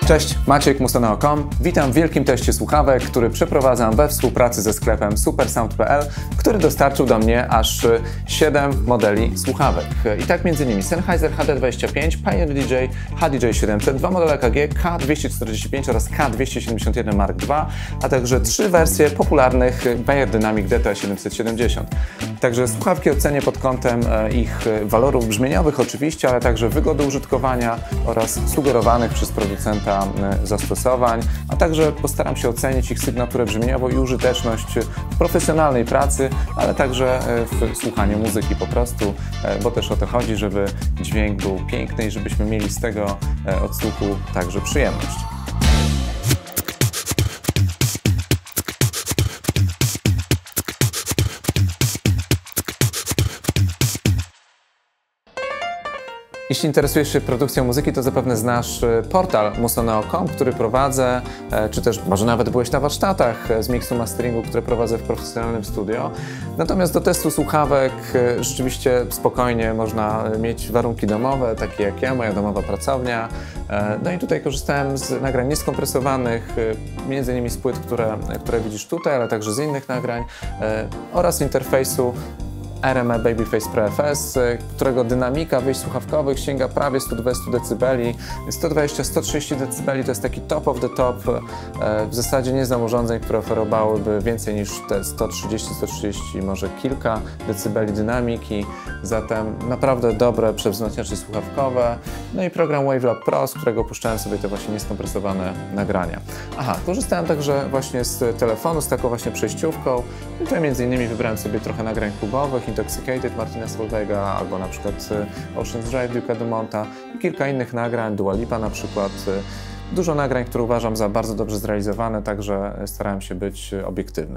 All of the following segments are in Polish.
Cześć, Maciek, Musoneo.com. Witam w wielkim teście słuchawek, który przeprowadzam we współpracy ze sklepem supersound.pl, który dostarczył do mnie aż 7 modeli słuchawek. I tak m.in. Sennheiser HD25, Pioneer DJ HDJ700, dwa modele EKG K245 oraz K271 Mark II, a także 3 wersje popularnych Beyers Dynamic DT770. Także słuchawki ocenię pod kątem ich walorów brzmieniowych oczywiście, ale także wygody użytkowania oraz sugerowanych przez producenta zastosowań, a także postaram się ocenić ich sygnaturę brzmieniową i użyteczność w profesjonalnej pracy, ale także w słuchaniu muzyki po prostu, bo też o to chodzi, żeby dźwięk był piękny i żebyśmy mieli z tego odsłuchu także przyjemność. Jeśli interesujesz się produkcją muzyki, to zapewne znasz portal Musoneo.com, który prowadzę, czy też może nawet byłeś na warsztatach z miksu masteringu, które prowadzę w profesjonalnym studio. Natomiast do testu słuchawek rzeczywiście spokojnie można mieć warunki domowe, takie jak ja, moja domowa pracownia. No i tutaj korzystałem z nagrań nieskompresowanych, między innymi z płyt, które widzisz tutaj, ale także z innych nagrań oraz interfejsu RME Babyface Pro FS, którego dynamika wyjść słuchawkowych sięga prawie 120 dB. 120-130 dB to jest taki top of the top. W zasadzie nie znam urządzeń, które oferowałyby więcej niż te 130-130, może kilka decybeli dynamiki. Zatem naprawdę dobre przewzmacniacze słuchawkowe. No i program Wavelab Pro, z którego puszczałem sobie te właśnie nieskompresowane nagrania. Aha, korzystałem także właśnie z telefonu, z taką właśnie przejściówką. I tutaj między innymi wybrałem sobie trochę nagrań klubowych, Intoxicated Martina Solveig'a, albo na przykład Ocean's Drive Duke'a Dumonta i kilka innych nagrań, Dua Lipa na przykład. Dużo nagrań, które uważam za bardzo dobrze zrealizowane, także starałem się być obiektywny.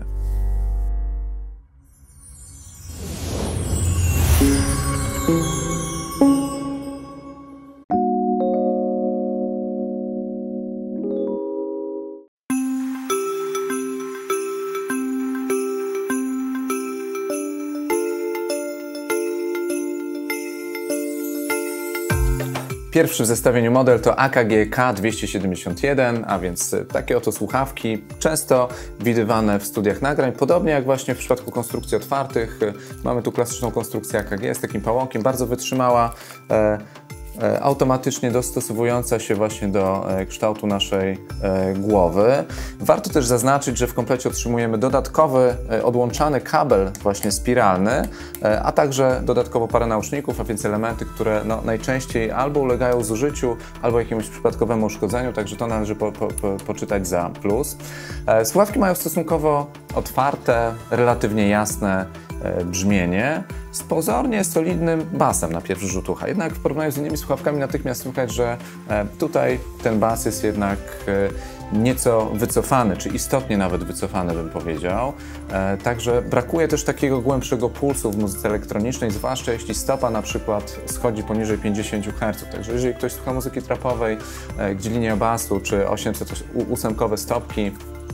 Pierwszy w zestawieniu model to AKG K271, a więc takie oto słuchawki, często widywane w studiach nagrań, podobnie jak właśnie w przypadku konstrukcji otwartych. Mamy tu klasyczną konstrukcję AKG z takim pałąkiem, bardzo wytrzymała, automatycznie dostosowująca się właśnie do kształtu naszej głowy. Warto też zaznaczyć, że w komplecie otrzymujemy dodatkowy odłączany kabel właśnie spiralny, a także dodatkowo parę nauszników, a więc elementy, które najczęściej albo ulegają zużyciu, albo jakiemuś przypadkowemu uszkodzeniu, także to należy poczytać za plus. Słuchawki mają stosunkowo otwarte, relatywnie jasne brzmienie z pozornie solidnym basem na pierwszy rzut ucha. Jednak w porównaniu z innymi słuchawkami natychmiast słychać, że tutaj ten bas jest jednak nieco wycofany, czy istotnie nawet wycofany, bym powiedział. Także brakuje też takiego głębszego pulsu w muzyce elektronicznej, zwłaszcza jeśli stopa na przykład schodzi poniżej 50 Hz. Także jeżeli ktoś słucha muzyki trapowej, gdzie linia basu czy 808-kowe stopki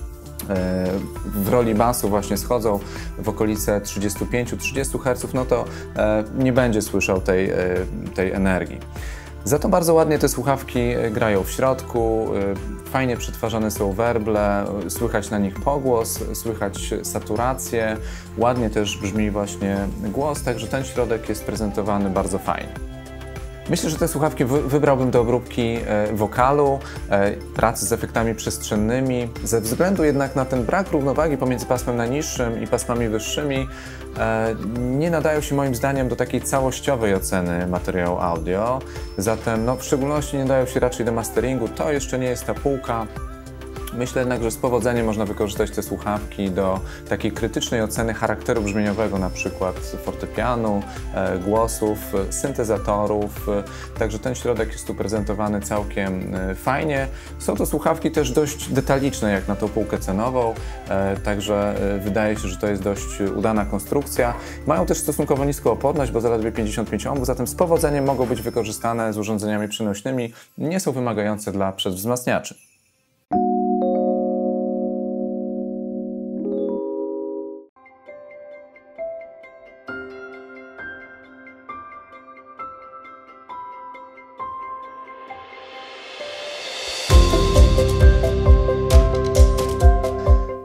w roli basu właśnie schodzą w okolice 35-30 Hz, no to nie będzie słyszał tej energii. Za to bardzo ładnie te słuchawki grają w środku, fajnie przetwarzane są werble, słychać na nich pogłos, słychać saturację, ładnie też brzmi właśnie głos, także ten środek jest prezentowany bardzo fajnie. Myślę, że te słuchawki wybrałbym do obróbki wokalu, pracy z efektami przestrzennymi. Ze względu jednak na ten brak równowagi pomiędzy pasmem najniższym i pasmami wyższymi nie nadają się moim zdaniem do takiej całościowej oceny materiału audio. Zatem w szczególności nie nadają się raczej do masteringu. To jeszcze nie jest ta półka. Myślę jednak, że z powodzeniem można wykorzystać te słuchawki do takiej krytycznej oceny charakteru brzmieniowego, na przykład fortepianu, głosów, syntezatorów. Także ten środek jest tu prezentowany całkiem fajnie. Są to słuchawki też dość detaliczne jak na tą półkę cenową, także wydaje się, że to jest dość udana konstrukcja. Mają też stosunkowo niską oporność, bo zaledwie 55 ohmów, zatem z powodzeniem mogą być wykorzystane z urządzeniami przenośnymi. Nie są wymagające dla przedwzmacniaczy.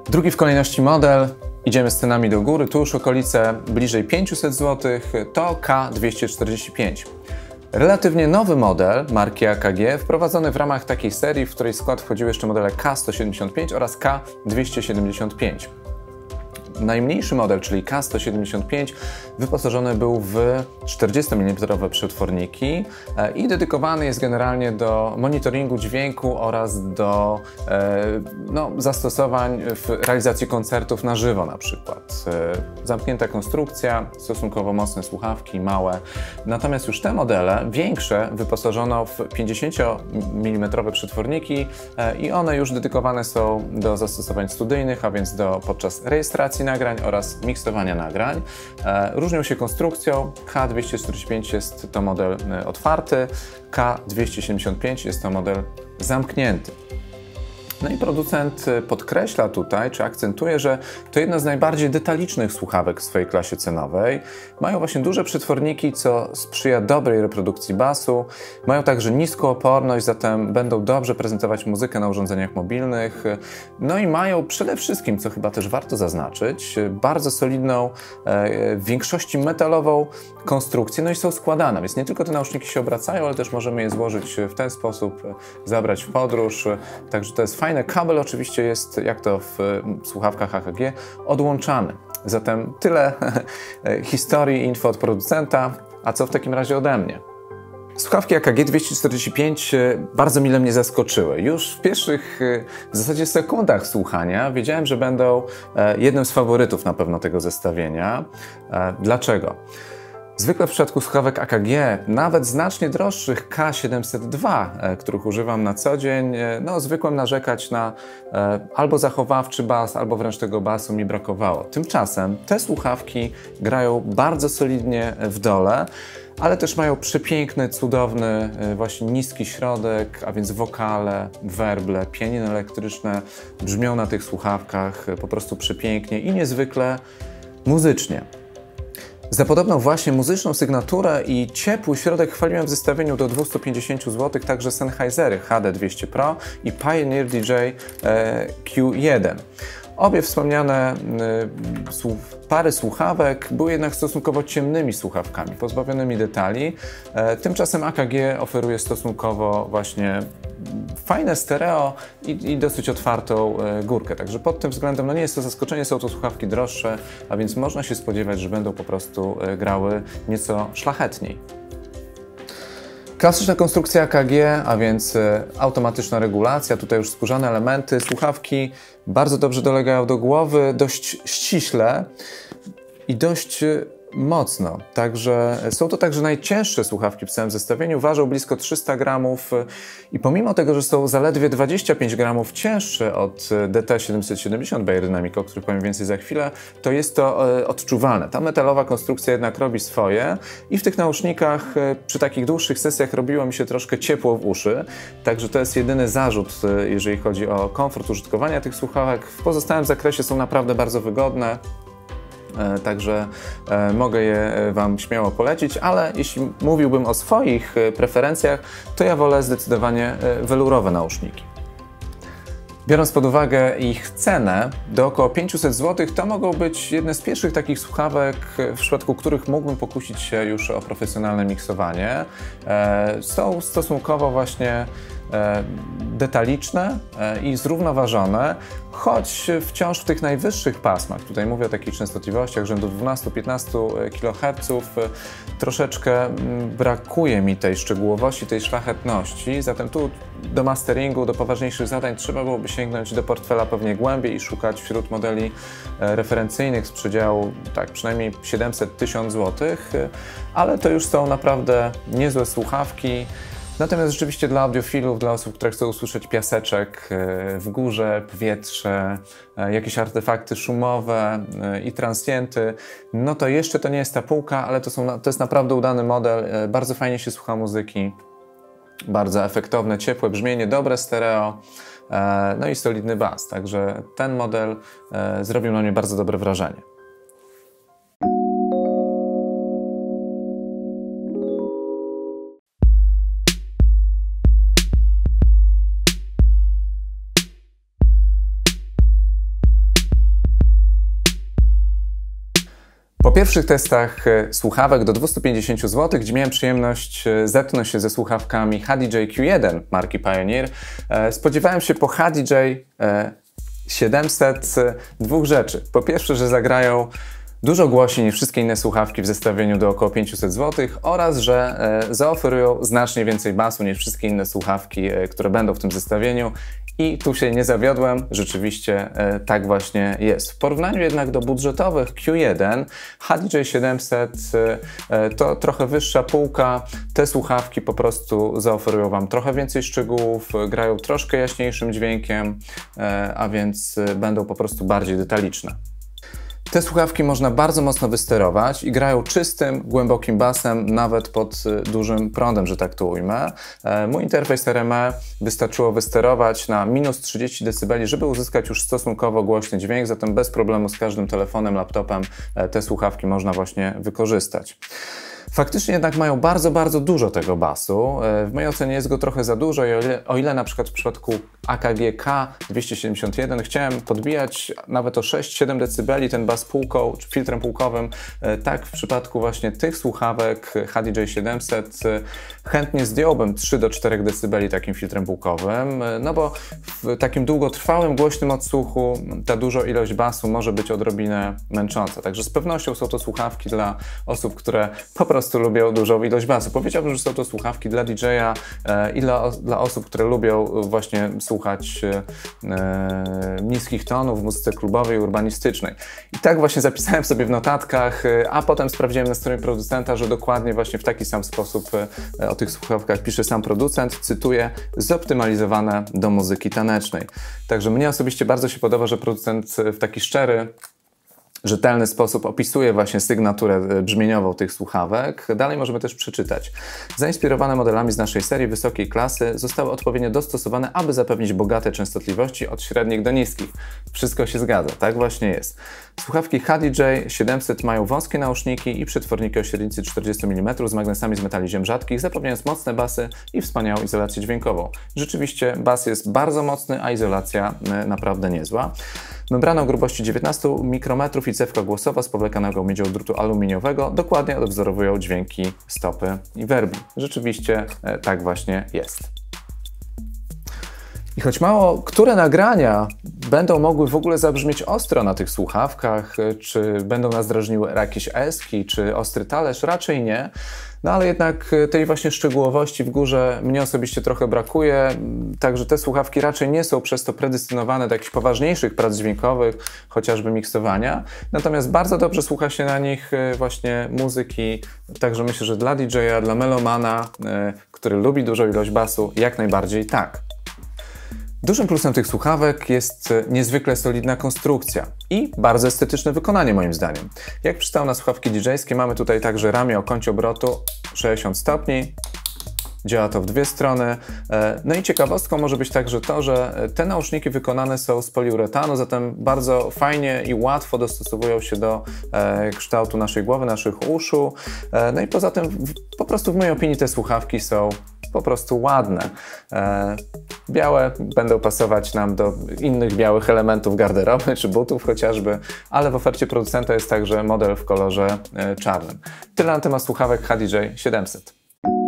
Drugi w kolejności model, idziemy z cenami do góry, tu już okolice bliżej 500 zł, to K245. Relatywnie nowy model marki AKG, wprowadzony w ramach takiej serii, w której w skład wchodziły jeszcze modele K175 oraz K275. Najmniejszy model, czyli K175, wyposażony był w 40 mm przetworniki i dedykowany jest generalnie do monitoringu dźwięku oraz do zastosowań w realizacji koncertów na żywo na przykład. Zamknięta konstrukcja, stosunkowo mocne słuchawki, małe. Natomiast już te modele, większe, wyposażono w 50 mm przetworniki i one już dedykowane są do zastosowań studyjnych, a więc podczas rejestracji nagrań oraz miksowania nagrań. Różnią się konstrukcją. K245 jest to model otwarty, K275 jest to model zamknięty. No i producent podkreśla tutaj, czy akcentuje, że to jedna z najbardziej detalicznych słuchawek w swojej klasie cenowej. Mają właśnie duże przetworniki, co sprzyja dobrej reprodukcji basu. Mają także niską oporność, zatem będą dobrze prezentować muzykę na urządzeniach mobilnych. No i mają przede wszystkim, co chyba też warto zaznaczyć, bardzo solidną, w większości metalową konstrukcję, no i są składane, więc nie tylko te nauszniki się obracają, ale też możemy je złożyć w ten sposób, zabrać w podróż, także to jest fajne. Kabel oczywiście jest, jak to w słuchawkach AKG, odłączany. Zatem tyle historii i info od producenta, a co w takim razie ode mnie? Słuchawki AKG 245 bardzo mile mnie zaskoczyły. Już w pierwszych w zasadzie sekundach słuchania wiedziałem, że będą jednym z faworytów na pewno tego zestawienia. Dlaczego? Zwykle w przypadku słuchawek AKG, nawet znacznie droższych K702, których używam na co dzień, zwykłem narzekać na albo zachowawczy bas, albo wręcz tego basu mi brakowało. Tymczasem te słuchawki grają bardzo solidnie w dole, ale też mają przepiękny, cudowny, właśnie niski środek, a więc wokale, werble, pianiny elektryczne brzmią na tych słuchawkach po prostu przepięknie i niezwykle muzycznie. Za podobną właśnie muzyczną sygnaturę i ciepły środek chwaliłem w zestawieniu do 250 zł także Sennheisery HD200 Pro i Pioneer DJ Q1. Obie wspomniane pary słuchawek były jednak stosunkowo ciemnymi słuchawkami, pozbawionymi detali. Tymczasem AKG oferuje stosunkowo właśnie fajne stereo i dosyć otwartą górkę. Także pod tym względem nie jest to zaskoczenie, są to słuchawki droższe, a więc można się spodziewać, że będą po prostu grały nieco szlachetniej. Klasyczna konstrukcja AKG, a więc automatyczna regulacja, tutaj już skórzane elementy, słuchawki bardzo dobrze dolegają do głowy, dość ściśle i dość mocno. Także są to także najcięższe słuchawki w całym zestawieniu, ważą blisko 300 gramów i pomimo tego, że są zaledwie 25 gramów cięższe od DT770 Beyerdynamic, o których powiem więcej za chwilę, to jest to odczuwalne. Ta metalowa konstrukcja jednak robi swoje i w tych nausznikach przy takich dłuższych sesjach robiło mi się troszkę ciepło w uszy, także to jest jedyny zarzut, jeżeli chodzi o komfort użytkowania tych słuchawek. W pozostałym zakresie są naprawdę bardzo wygodne. Także mogę je Wam śmiało polecić, ale jeśli mówiłbym o swoich preferencjach, to ja wolę zdecydowanie welurowe nauszniki. Biorąc pod uwagę ich cenę do około 500 zł, to mogą być jedne z pierwszych takich słuchawek, w przypadku których mógłbym pokusić się już o profesjonalne miksowanie. Są stosunkowo właśnie detaliczne i zrównoważone, choć wciąż w tych najwyższych pasmach, tutaj mówię o takich częstotliwościach rzędu 12-15 kHz, troszeczkę brakuje mi tej szczegółowości, tej szlachetności, zatem tu do masteringu, do poważniejszych zadań trzeba byłoby sięgnąć do portfela pewnie głębiej i szukać wśród modeli referencyjnych z przedziału tak przynajmniej 700-1000 zł, ale to już są naprawdę niezłe słuchawki. Natomiast rzeczywiście dla audiofilów, dla osób, które chcą usłyszeć piaseczek w górze, powietrze, jakieś artefakty szumowe i transienty, no to jeszcze to nie jest ta półka, ale to jest naprawdę udany model, bardzo fajnie się słucha muzyki, bardzo efektowne, ciepłe brzmienie, dobre stereo, no i solidny bas, także ten model zrobił na mnie bardzo dobre wrażenie. pierwszych testach słuchawek do 250 zł, gdzie miałem przyjemność zetknąć się ze słuchawkami HDJ Q1 marki Pioneer, spodziewałem się po HDJ 700 dwóch rzeczy. Po pierwsze, że zagrają dużo głośniej niż wszystkie inne słuchawki w zestawieniu do około 500 zł oraz, że zaoferują znacznie więcej basu niż wszystkie inne słuchawki, które będą w tym zestawieniu. I tu się nie zawiodłem, rzeczywiście tak właśnie jest. W porównaniu jednak do budżetowych Q1, HDJ 700 to trochę wyższa półka. Te słuchawki po prostu zaoferują Wam trochę więcej szczegółów, grają troszkę jaśniejszym dźwiękiem, a więc będą po prostu bardziej detaliczne. Te słuchawki można bardzo mocno wysterować i grają czystym, głębokim basem, nawet pod dużym prądem, że tak to ujmę. Mój interfejs RME wystarczyło wysterować na minus 30 dB, żeby uzyskać już stosunkowo głośny dźwięk, zatem bez problemu z każdym telefonem, laptopem te słuchawki można właśnie wykorzystać. Faktycznie jednak mają bardzo dużo tego basu. W mojej ocenie jest go trochę za dużo i o ile na przykład w przypadku AKG K271 chciałem podbijać nawet o 6-7 dB ten bas półką czy filtrem półkowym, tak w przypadku właśnie tych słuchawek HDJ 700 chętnie zdjąłbym 3-4 dB takim filtrem półkowym, no bo w takim długotrwałym, głośnym odsłuchu ta duża ilość basu może być odrobinę męcząca. Także z pewnością są to słuchawki dla osób, które po prostu lubią dużą ilość basu. Powiedziałbym, że są to słuchawki dla DJ-a i dla osób, które lubią właśnie słuchać niskich tonów w muzyce klubowej, urbanistycznej. I tak właśnie zapisałem sobie w notatkach, a potem sprawdziłem na stronie producenta, że dokładnie właśnie w taki sam sposób o tych słuchawkach pisze sam producent, cytuję, zoptymalizowane do muzyki tanecznej. Także mnie osobiście bardzo się podoba, że producent w taki szczery, rzetelny sposób opisuje właśnie sygnaturę brzmieniową tych słuchawek. Dalej możemy też przeczytać. Zainspirowane modelami z naszej serii wysokiej klasy zostały odpowiednio dostosowane, aby zapewnić bogate częstotliwości od średnich do niskich. Wszystko się zgadza, tak właśnie jest. Słuchawki HDJ 700 mają wąskie nauszniki i przetworniki o średnicy 40 mm z magnesami z metali ziem rzadkich, zapewniając mocne basy i wspaniałą izolację dźwiękową. Rzeczywiście bas jest bardzo mocny, a izolacja naprawdę niezła. Membrana o grubości 19 mikrometrów i cewka głosowa z powlekanego miedzią drutu aluminiowego dokładnie odwzorowują dźwięki stopy i werbi. Rzeczywiście tak właśnie jest. I choć mało które nagrania będą mogły w ogóle zabrzmieć ostro na tych słuchawkach, czy będą nas drażniły jakieś eski, czy ostry talerz, raczej nie. No ale jednak tej właśnie szczegółowości w górze mnie osobiście trochę brakuje, także te słuchawki raczej nie są przez to predestynowane do jakichś poważniejszych prac dźwiękowych, chociażby miksowania. Natomiast bardzo dobrze słucha się na nich właśnie muzyki, także myślę, że dla DJ-a, dla melomana, który lubi dużą ilość basu, jak najbardziej tak. Dużym plusem tych słuchawek jest niezwykle solidna konstrukcja i bardzo estetyczne wykonanie moim zdaniem. Jak przystało na słuchawki DJ-skie, mamy tutaj także ramię o kącie obrotu 60 stopni. Działa to w dwie strony. No i ciekawostką może być także to, że te nauszniki wykonane są z poliuretanu, zatem bardzo fajnie i łatwo dostosowują się do kształtu naszej głowy, naszych uszu. No i poza tym po prostu w mojej opinii te słuchawki są po prostu ładne. Białe będą pasować nam do innych białych elementów garderoby czy butów chociażby, ale w ofercie producenta jest także model w kolorze czarnym. Tyle na temat słuchawek HDJ 700.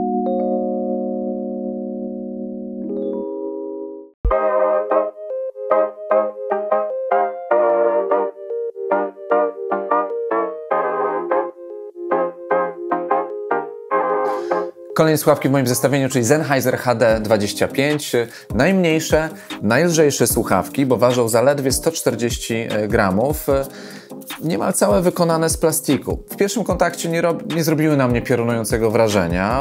Kolejne słuchawki w moim zestawieniu, czyli Sennheiser HD25. Najmniejsze, najlżejsze słuchawki, bo ważą zaledwie 140 gramów. Niemal całe wykonane z plastiku. W pierwszym kontakcie nie zrobiły na mnie piorunującego wrażenia.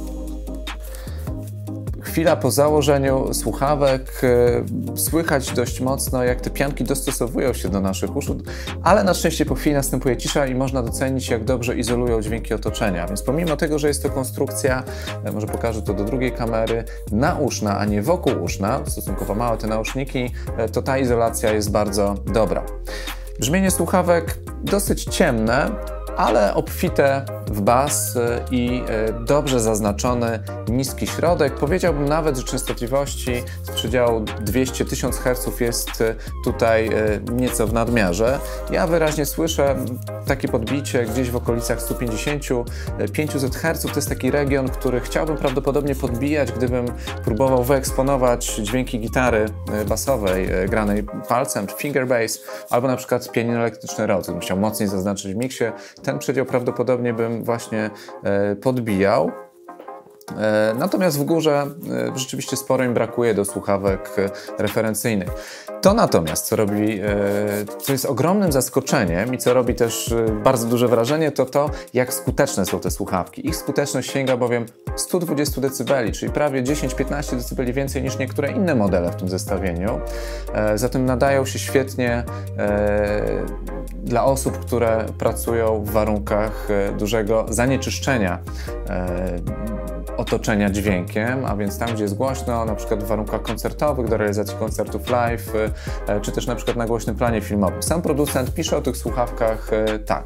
Chwila po założeniu słuchawek słychać dość mocno, jak te pianki dostosowują się do naszych uszu, ale na szczęście po chwili następuje cisza i można docenić, jak dobrze izolują dźwięki otoczenia. Więc pomimo tego, że jest to konstrukcja, może pokażę to do drugiej kamery, nauszna, a nie wokółuszna, stosunkowo małe te nauszniki, to ta izolacja jest bardzo dobra. Brzmienie słuchawek dosyć ciemne, ale obfite w bas i dobrze zaznaczony niski środek. Powiedziałbym nawet, że częstotliwości z przedziału 200-1000 Hz jest tutaj nieco w nadmiarze. Ja wyraźnie słyszę takie podbicie gdzieś w okolicach 150-500 Hz. To jest taki region, który chciałbym prawdopodobnie podbijać, gdybym próbował wyeksponować dźwięki gitary basowej granej palcem, czy finger bass, albo na przykład pianino elektryczne Rhodes. Gdybym chciał mocniej zaznaczyć w miksie, ten przedział prawdopodobnie bym właśnie podbijał. Natomiast w górze rzeczywiście sporo im brakuje do słuchawek referencyjnych. To natomiast, co jest ogromnym zaskoczeniem i co robi też bardzo duże wrażenie, to to, jak skuteczne są te słuchawki. Ich skuteczność sięga bowiem 120 dB, czyli prawie 10-15 dB więcej niż niektóre inne modele w tym zestawieniu. Zatem nadają się świetnie dla osób, które pracują w warunkach dużego zanieczyszczenia otoczenia dźwiękiem, a więc tam, gdzie jest głośno, na przykład w warunkach koncertowych, do realizacji koncertów live, czy też na przykład na głośnym planie filmowym. Sam producent pisze o tych słuchawkach tak.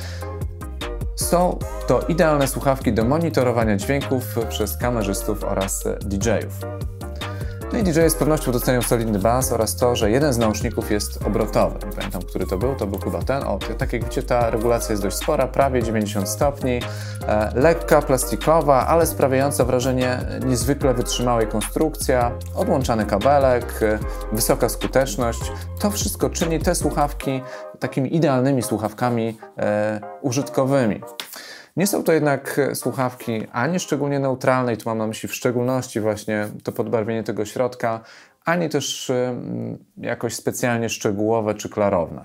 Są to idealne słuchawki do monitorowania dźwięków przez kamerzystów oraz DJ-ów. No i DJ z pewnością docenią solidny bas oraz to, że jeden z nauszników jest obrotowy. Nie pamiętam, który to był chyba ten. O, tak jak widzicie, ta regulacja jest dość spora, prawie 90 stopni. Lekka, plastikowa, ale sprawiająca wrażenie niezwykle wytrzymałej konstrukcja, odłączany kabelek, wysoka skuteczność. To wszystko czyni te słuchawki takimi idealnymi słuchawkami użytkowymi. Nie są to jednak słuchawki ani szczególnie neutralne, i tu mam na myśli w szczególności właśnie to podbarwienie tego środka, ani też jakoś specjalnie szczegółowe czy klarowne.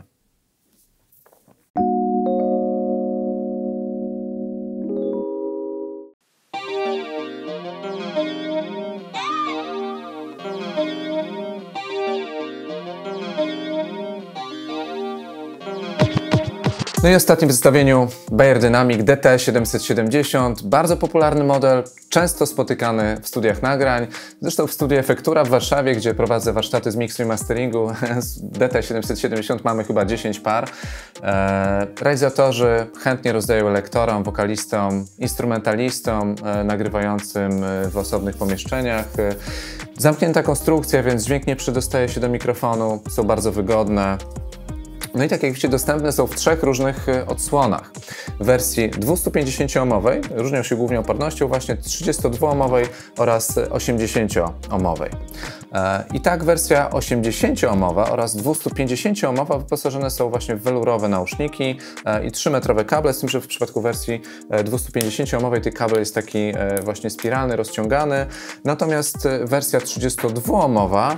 No i ostatnim w zestawieniu Beyerdynamic DT770, bardzo popularny model, często spotykany w studiach nagrań. Zresztą w studiu Efektura w Warszawie, gdzie prowadzę warsztaty z miksu i masteringu, z DT770 mamy chyba 10 par. Realizatorzy chętnie rozdają lektorom, wokalistom, instrumentalistom nagrywającym w osobnych pomieszczeniach. Zamknięta konstrukcja, więc dźwięk nie przedostaje się do mikrofonu, są bardzo wygodne. No i tak jak widzicie, dostępne są w 3 różnych odsłonach. W wersji 250-ohmowej, różnią się głównie opornością, właśnie 32-ohmowej oraz 80-ohmowej. I tak wersja 80-ohmowa oraz 250-ohmowa wyposażone są właśnie w welurowe nauszniki i 3-metrowe kable, z tym, że w przypadku wersji 250-ohmowej ten kabel jest taki właśnie spiralny, rozciągany. Natomiast wersja 32-ohmowa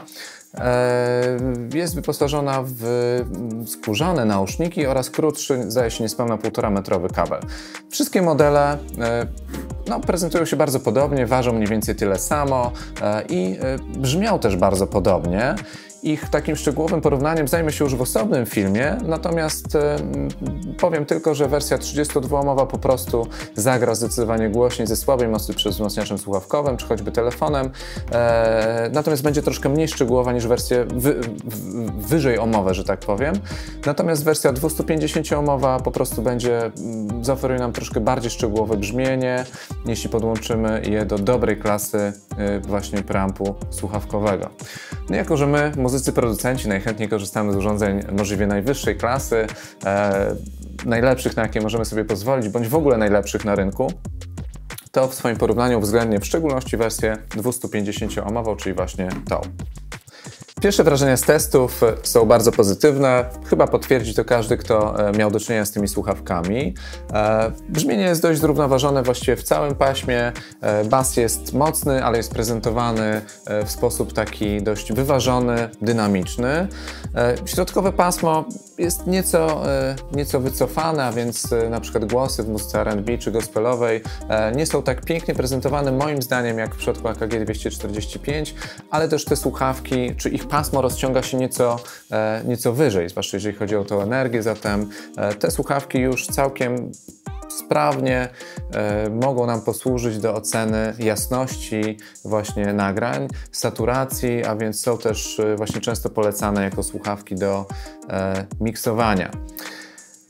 jest wyposażona w skórzane nauszniki oraz krótszy, zdaje się, niespełna 1,5-metrowy kabel. Wszystkie modele prezentują się bardzo podobnie, ważą mniej więcej tyle samo i brzmią też bardzo podobnie. Ich takim szczegółowym porównaniem zajmę się już w osobnym filmie, natomiast powiem tylko, że wersja 32-ohmowa po prostu zagra zdecydowanie głośniej ze słabej mocy przy wzmacniaczem słuchawkowym, czy choćby telefonem, natomiast będzie troszkę mniej szczegółowa niż wersje wyżej ohmowe, że tak powiem. Natomiast wersja 250-ohmowa po prostu zaoferuje nam troszkę bardziej szczegółowe brzmienie, jeśli podłączymy je do dobrej klasy właśnie preampu słuchawkowego. No jako że my, muzycy producenci, najchętniej korzystamy z urządzeń możliwie najwyższej klasy, najlepszych, na jakie możemy sobie pozwolić, bądź w ogóle najlepszych na rynku, to w swoim porównaniu uwzględnię w szczególności wersję 250-ohmową, czyli właśnie tą. Pierwsze wrażenia z testów są bardzo pozytywne. Chyba potwierdzi to każdy, kto miał do czynienia z tymi słuchawkami. Brzmienie jest dość zrównoważone właściwie w całym paśmie. Bas jest mocny, ale jest prezentowany w sposób taki dość wyważony, dynamiczny. Środkowe pasmo jest nieco wycofane, a więc na przykład głosy w muzyce R&B czy gospelowej nie są tak pięknie prezentowane moim zdaniem jak w przypadku AKG 245, ale też te słuchawki, czy ich pasmo rozciąga się nieco wyżej, zwłaszcza jeżeli chodzi o tą energię, zatem te słuchawki już całkiem sprawnie mogą nam posłużyć do oceny jasności właśnie nagrań, saturacji, a więc są też właśnie często polecane jako słuchawki do miksowania.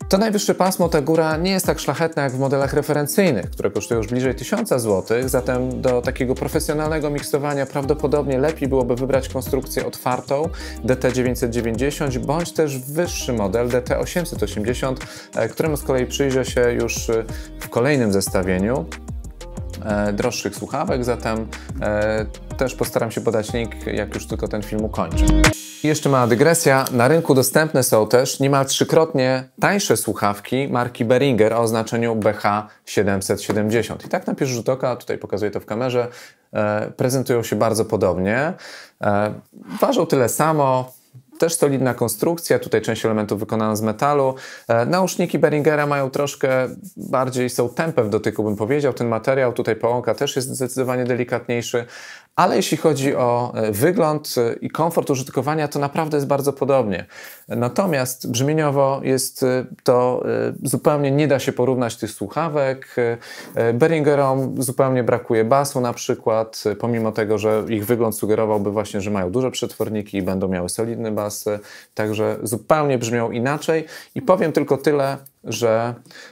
To najwyższe pasmo, ta góra nie jest tak szlachetna jak w modelach referencyjnych, które kosztują już bliżej 1000 zł, zatem do takiego profesjonalnego miksowania prawdopodobnie lepiej byłoby wybrać konstrukcję otwartą DT990 bądź też wyższy model DT880, któremu z kolei przyjrzę się już w kolejnym zestawieniu droższych słuchawek, zatem też postaram się podać link, jak już tylko ten film ukończę. I jeszcze mała dygresja. Na rynku dostępne są też niemal 3-krotnie tańsze słuchawki marki Behringer o oznaczeniu BH770. I tak na pierwszy rzut oka, tutaj pokazuję to w kamerze, prezentują się bardzo podobnie. Ważą tyle samo. Też solidna konstrukcja, tutaj część elementów wykonana z metalu. Nauszniki Behringera mają troszkę bardziej, są tępe w dotyku, bym powiedział. Ten materiał, tutaj połąka też jest zdecydowanie delikatniejszy, ale jeśli chodzi o wygląd i komfort użytkowania, to naprawdę jest bardzo podobnie. Natomiast brzmieniowo jest to zupełnie nie da się porównać tych słuchawek. Behringerom zupełnie brakuje basu na przykład, pomimo tego, że ich wygląd sugerowałby właśnie, że mają duże przetworniki i będą miały solidny bas, także zupełnie brzmią inaczej. I powiem tylko tyle, że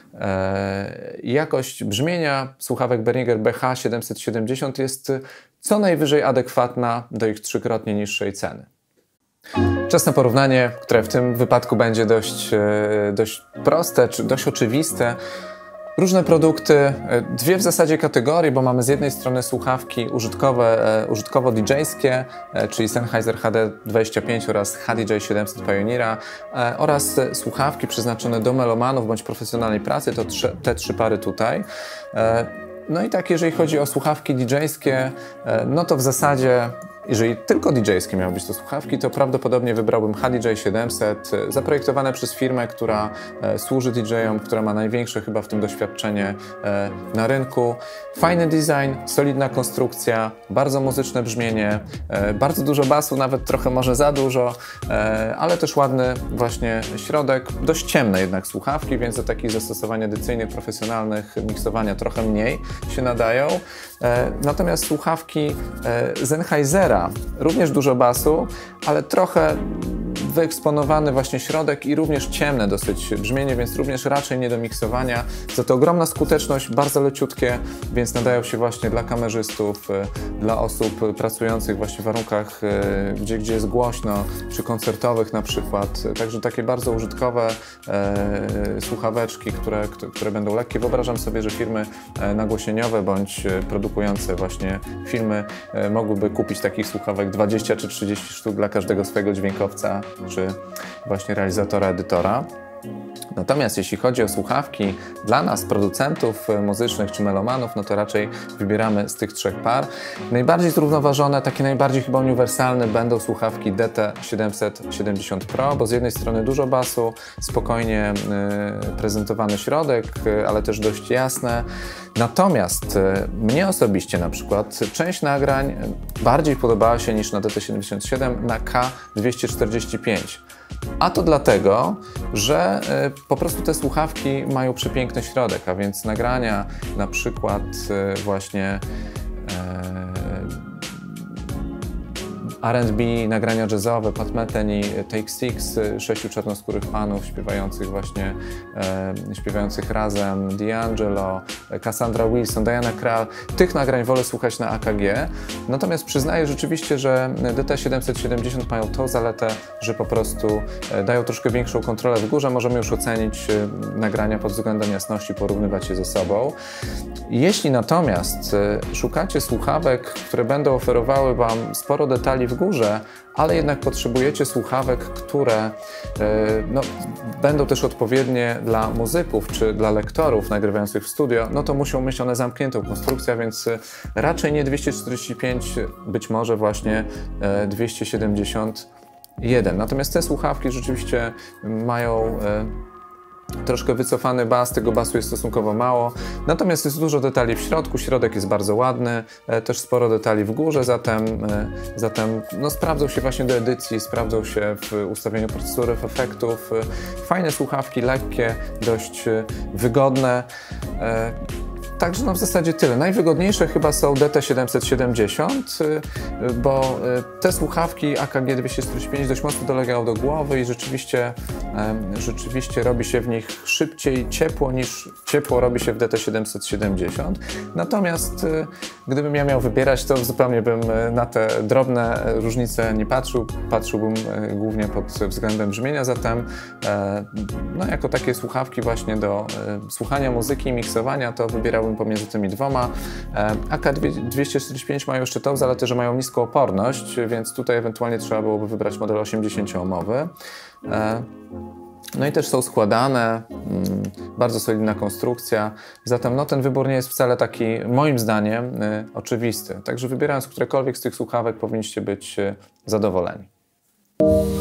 jakość brzmienia słuchawek Behringer BH770 jest co najwyżej adekwatna do ich 3-krotnie niższej ceny. Czas na porównanie, które w tym wypadku będzie dość proste, czy dość oczywiste. Różne produkty, dwie w zasadzie kategorie, bo mamy z jednej strony słuchawki użytkowo-DJ-skie, czyli Sennheiser HD25 oraz HDJ 700 Pioneera, oraz słuchawki przeznaczone do melomanów bądź profesjonalnej pracy, to te trzy pary tutaj. No i tak, jeżeli chodzi o słuchawki DJ-skie, no to w zasadzie, jeżeli tylko DJ-skie miały być to słuchawki, to prawdopodobnie wybrałbym HDJ 700, zaprojektowane przez firmę, która służy DJ-om, która ma największe chyba w tym doświadczenie na rynku. Fajny design, solidna konstrukcja, bardzo muzyczne brzmienie, bardzo dużo basu, nawet trochę może za dużo, ale też ładny właśnie środek. Dość ciemne jednak słuchawki, więc do takich zastosowań edycyjnych, profesjonalnych, miksowania trochę mniej się nadają. Natomiast słuchawki Sennheisera, również dużo basu, ale trochę wyeksponowany właśnie środek i również ciemne dosyć brzmienie, więc również raczej nie do miksowania. Za to ogromna skuteczność, bardzo leciutkie, więc nadają się właśnie dla kamerzystów, dla osób pracujących właśnie w warunkach, gdzie jest głośno, czy koncertowych na przykład. Także takie bardzo użytkowe słuchaweczki, które będą lekkie. Wyobrażam sobie, że firmy nagłośnieniowe bądź produkujące właśnie filmy mogłyby kupić takich słuchawek 20 czy 30 sztuk dla każdego swojego dźwiękowca, czy właśnie realizatora, edytora. Natomiast jeśli chodzi o słuchawki dla nas, producentów muzycznych czy melomanów, no to raczej wybieramy z tych trzech par. Najbardziej zrównoważone, takie najbardziej chyba uniwersalne będą słuchawki DT770 Pro, bo z jednej strony dużo basu, spokojnie prezentowany środek, ale też dość jasne. Natomiast mnie osobiście na przykład część nagrań bardziej podobała się niż na DT77 na K245. A to dlatego, że po prostu te słuchawki mają przepiękny środek, a więc nagrania na przykład właśnie R&B, nagrania jazzowe, Pat Metheny, Take Six, 6 czarnoskórych panów śpiewających właśnie, śpiewających razem, D'Angelo, Cassandra Wilson, Diana Krall. Tych nagrań wolę słuchać na AKG. Natomiast przyznaję rzeczywiście, że DT770 mają tą zaletę, że po prostu dają troszkę większą kontrolę w górze. Możemy już ocenić nagrania pod względem jasności, porównywać je ze sobą. Jeśli natomiast szukacie słuchawek, które będą oferowały Wam sporo detali w górze, ale jednak potrzebujecie słuchawek, które no, będą też odpowiednie dla muzyków czy dla lektorów nagrywających w studio, no to muszą mieć one zamkniętą konstrukcję, więc raczej nie 245, być może właśnie 271. Natomiast te słuchawki rzeczywiście mają troszkę wycofany bas, tego basu jest stosunkowo mało, natomiast jest dużo detali w środku, środek jest bardzo ładny, też sporo detali w górze, zatem no, sprawdzą się właśnie do edycji, sprawdzą się w ustawieniu procesorów, efektów. Fajne słuchawki, lekkie, dość wygodne. Także no w zasadzie tyle. Najwygodniejsze chyba są DT770, bo te słuchawki AKG 245 dość mocno dolegają do głowy i rzeczywiście robi się w nich szybciej ciepło niż ciepło robi się w DT770. Natomiast gdybym ja miał wybierać, to zupełnie bym na te drobne różnice nie patrzył. Patrzyłbym głównie pod względem brzmienia, zatem no, jako takie słuchawki właśnie do słuchania muzyki i miksowania, to wybierałbym pomiędzy tymi dwoma. AK245 mają jeszcze tą zaletę, że mają niską oporność, więc tutaj ewentualnie trzeba byłoby wybrać model 80-ohmowy. No i też są składane, bardzo solidna konstrukcja, zatem no, ten wybór nie jest wcale taki, moim zdaniem, oczywisty. Także wybierając którekolwiek z tych słuchawek powinniście być zadowoleni.